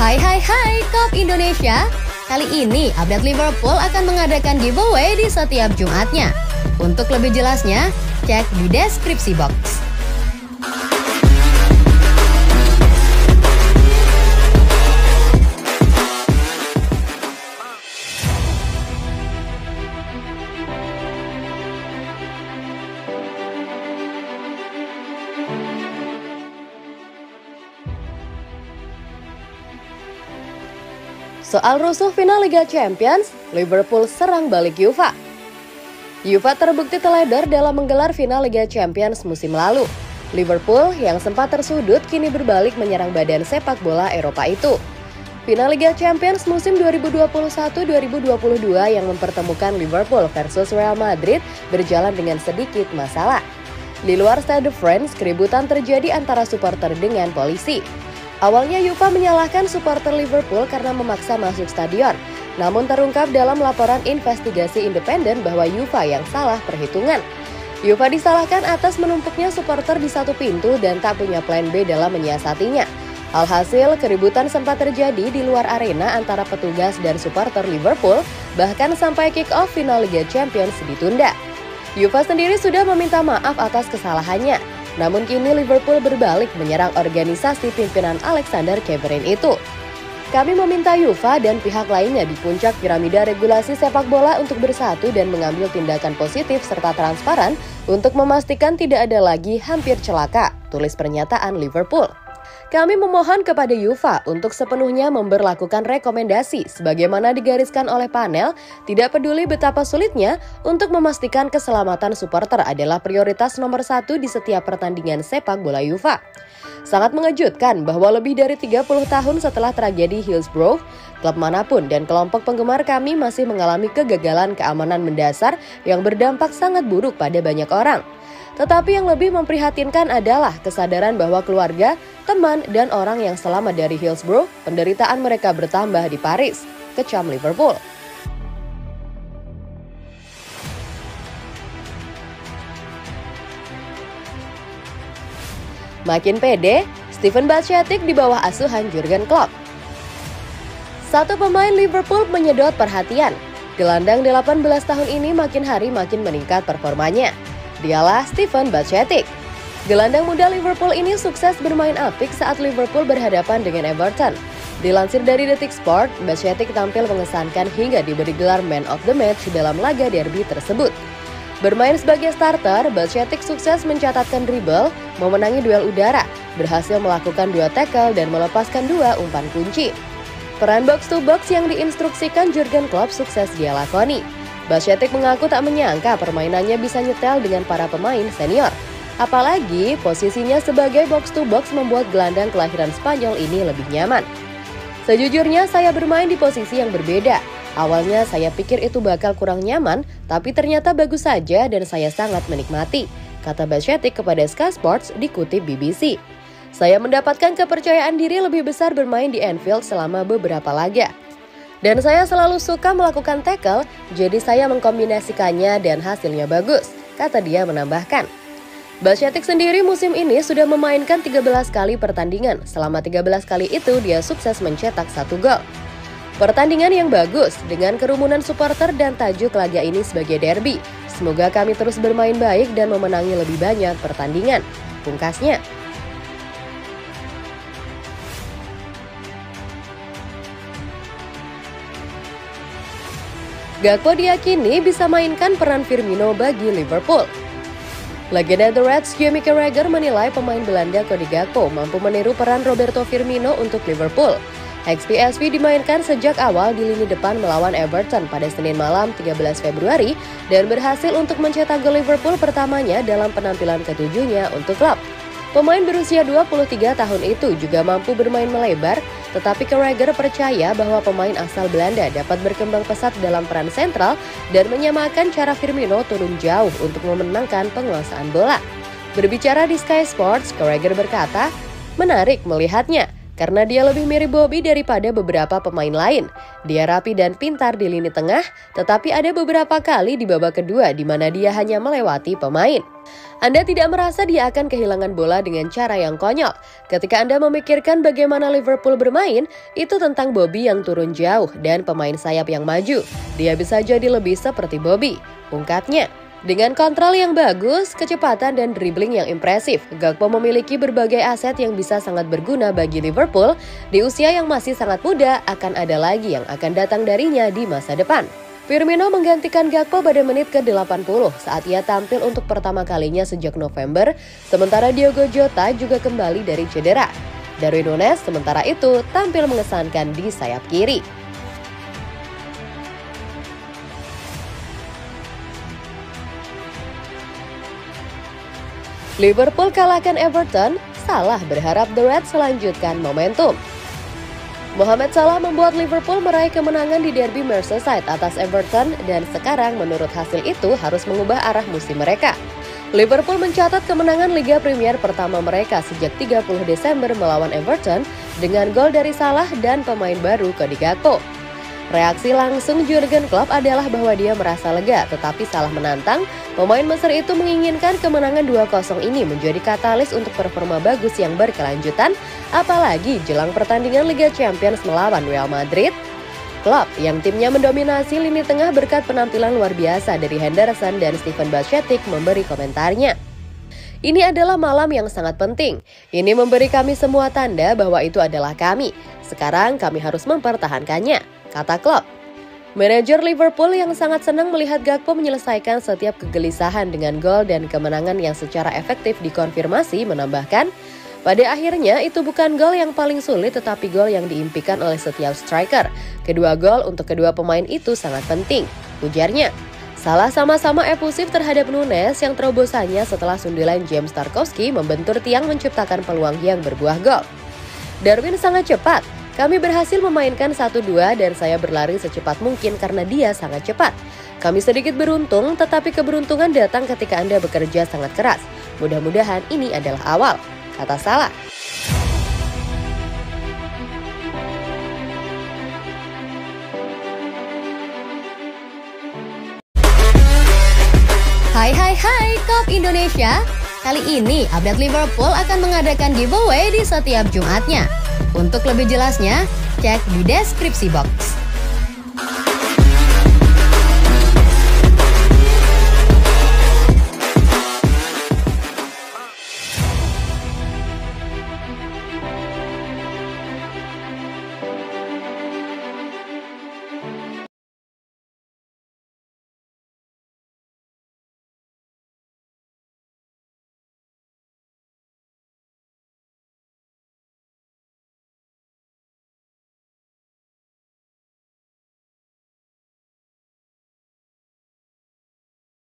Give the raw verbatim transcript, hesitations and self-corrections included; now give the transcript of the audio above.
Hai hai hai Kop Indonesia. Kali ini update Liverpool akan mengadakan giveaway di setiap Jumatnya. Untuk lebih jelasnya, cek di deskripsi box. Soal rusuh final Liga Champions, Liverpool serang balik Juve. Juve terbukti teledor dalam menggelar final Liga Champions musim lalu. Liverpool yang sempat tersudut kini berbalik menyerang badan sepak bola Eropa itu. Final Liga Champions musim dua ribu dua puluh satu dua ribu dua puluh dua yang mempertemukan Liverpool versus Real Madrid berjalan dengan sedikit masalah. Di luar Stade de France, keributan terjadi antara supporter dengan polisi. Awalnya Juve menyalahkan supporter Liverpool karena memaksa masuk stadion. Namun terungkap dalam laporan investigasi independen bahwa Juve yang salah perhitungan. Juve disalahkan atas menumpuknya supporter di satu pintu dan tak punya plan B dalam menyiasatinya. Alhasil, keributan sempat terjadi di luar arena antara petugas dan supporter Liverpool, bahkan sampai kick-off final Liga Champions ditunda. Juve sendiri sudah meminta maaf atas kesalahannya. Namun kini Liverpool berbalik menyerang organisasi pimpinan Alexander Ceferin itu. Kami meminta Juve dan pihak lainnya di puncak piramida regulasi sepak bola untuk bersatu dan mengambil tindakan positif serta transparan untuk memastikan tidak ada lagi hampir celaka, tulis pernyataan Liverpool. Kami memohon kepada Juve untuk sepenuhnya memberlakukan rekomendasi sebagaimana digariskan oleh panel, tidak peduli betapa sulitnya untuk memastikan keselamatan supporter adalah prioritas nomor satu di setiap pertandingan sepak bola Juve. Sangat mengejutkan bahwa lebih dari tiga puluh tahun setelah tragedi Hillsborough, klub manapun dan kelompok penggemar kami masih mengalami kegagalan keamanan mendasar yang berdampak sangat buruk pada banyak orang. Tetapi yang lebih memprihatinkan adalah kesadaran bahwa keluarga, teman, dan orang yang selamat dari Hillsborough, penderitaan mereka bertambah di Paris, kecam Liverpool. Makin pede, Steven Bajcetic di bawah asuhan Jurgen Klopp. Satu pemain Liverpool menyedot perhatian. Gelandang delapan belas tahun ini makin hari makin meningkat performanya. Dialah Steven Bajcetic. Gelandang muda Liverpool ini sukses bermain apik saat Liverpool berhadapan dengan Everton. Dilansir dari Detik Sport, Bajcetic tampil mengesankan hingga diberi gelar Man of the Match dalam laga derby tersebut. Bermain sebagai starter, Bajcetic sukses mencatatkan dribble, memenangi duel udara, berhasil melakukan dua tackle dan melepaskan dua umpan kunci. Peran box-to-box yang diinstruksikan Jurgen Klopp sukses dia lakoni. Bajcetic mengaku tak menyangka permainannya bisa nyetel dengan para pemain senior. Apalagi posisinya sebagai box-to-box membuat gelandang kelahiran Spanyol ini lebih nyaman. Sejujurnya saya bermain di posisi yang berbeda. Awalnya saya pikir itu bakal kurang nyaman, tapi ternyata bagus saja dan saya sangat menikmati, kata Bajcetic kepada Sky Sports dikutip B B C. Saya mendapatkan kepercayaan diri lebih besar bermain di Anfield selama beberapa laga. Dan saya selalu suka melakukan tackle, jadi saya mengkombinasikannya dan hasilnya bagus, kata dia menambahkan. Bajcetic sendiri musim ini sudah memainkan tiga belas kali pertandingan, selama tiga belas kali itu dia sukses mencetak satu gol. Pertandingan yang bagus, dengan kerumunan supporter dan tajuk laga ini sebagai derby. Semoga kami terus bermain baik dan memenangi lebih banyak pertandingan, pungkasnya. Gakpo diyakini bisa mainkan peran Firmino bagi Liverpool. Legenda The Reds Jamie Carragher menilai pemain Belanda Cody Gakpo mampu meniru peran Roberto Firmino untuk Liverpool. X P S V dimainkan sejak awal di lini depan melawan Everton pada Senin malam tiga belas Februari dan berhasil untuk mencetak gol Liverpool pertamanya dalam penampilan ketujuhnya untuk klub. Pemain berusia dua puluh tiga tahun itu juga mampu bermain melebar, tetapi Carragher percaya bahwa pemain asal Belanda dapat berkembang pesat dalam peran sentral dan menyamakan cara Firmino turun jauh untuk memenangkan penguasaan bola. Berbicara di Sky Sports, Carragher berkata, "Menarik melihatnya. karena dia lebih mirip Bobby daripada beberapa pemain lain. Dia rapi dan pintar di lini tengah, tetapi ada beberapa kali di babak kedua di mana dia hanya melewati pemain. Anda tidak merasa dia akan kehilangan bola dengan cara yang konyol. Ketika Anda memikirkan bagaimana Liverpool bermain, itu tentang Bobby yang turun jauh dan pemain sayap yang maju. Dia bisa jadi lebih seperti Bobby, ungkapnya. Dengan kontrol yang bagus, kecepatan dan dribbling yang impresif, Gakpo memiliki berbagai aset yang bisa sangat berguna bagi Liverpool. Di usia yang masih sangat muda, akan ada lagi yang akan datang darinya di masa depan. Firmino menggantikan Gakpo pada menit ke delapan puluh saat ia tampil untuk pertama kalinya sejak November, sementara Diogo Jota juga kembali dari cedera. Darwin Núñez sementara itu tampil mengesankan di sayap kiri. Liverpool kalahkan Everton, Salah berharap The Reds melanjutkan momentum. Mohamed Salah membuat Liverpool meraih kemenangan di derby Merseyside atas Everton dan sekarang menurut hasil itu harus mengubah arah musim mereka. Liverpool mencatat kemenangan Liga Premier pertama mereka sejak tiga puluh Desember melawan Everton dengan gol dari Salah dan pemain baru Cody Gakpo. Reaksi langsung Jurgen Klopp adalah bahwa dia merasa lega, tetapi Salah menantang. Pemain Mesir itu menginginkan kemenangan dua kosong ini menjadi katalis untuk performa bagus yang berkelanjutan, apalagi jelang pertandingan Liga Champions melawan Real Madrid. Klopp yang timnya mendominasi lini tengah berkat penampilan luar biasa dari Henderson dan Steven Bajcetic memberi komentarnya. Ini adalah malam yang sangat penting. Ini memberi kami semua tanda bahwa itu adalah kami. Sekarang kami harus mempertahankannya, kata Klopp. Manajer Liverpool yang sangat senang melihat Gakpo menyelesaikan setiap kegelisahan dengan gol dan kemenangan yang secara efektif dikonfirmasi menambahkan, pada akhirnya itu bukan gol yang paling sulit tetapi gol yang diimpikan oleh setiap striker. Kedua gol untuk kedua pemain itu sangat penting, ujarnya. Salah sama-sama efusif terhadap Núñez yang terobosannya setelah sundulan James Tarkowski membentur tiang menciptakan peluang yang berbuah gol. Darwin sangat cepat. Kami berhasil memainkan satu dua dan saya berlari secepat mungkin karena dia sangat cepat. Kami sedikit beruntung, tetapi keberuntungan datang ketika Anda bekerja sangat keras. Mudah-mudahan ini adalah awal, kata Salah. Hai hai hai Kop Indonesia. Kali ini update Liverpool akan mengadakan giveaway di setiap Jumatnya. Untuk lebih jelasnya, cek di deskripsi box.